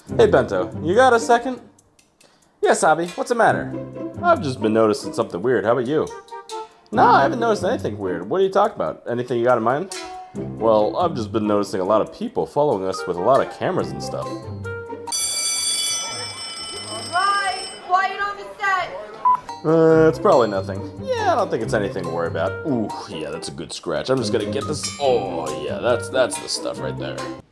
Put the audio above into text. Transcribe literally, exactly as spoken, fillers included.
Hey Bento, you got a second? Yes, Abby, what's the matter? I've just been noticing something weird. How about you? No, I haven't noticed anything weird. What are you talking about? Anything you got in mind? Well, I've just been noticing a lot of people following us with a lot of cameras and stuff. Alright, quiet on the set. Uh, it's probably nothing. Yeah, I don't think it's anything to worry about. Ooh, yeah, that's a good scratch. I'm just gonna get this. Oh, yeah, that's that's the stuff right there.